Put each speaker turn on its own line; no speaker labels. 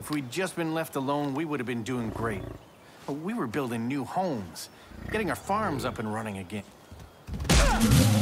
If we'd just been left alone, we would have been doing great. But we were building new homes, getting our farms up and running again.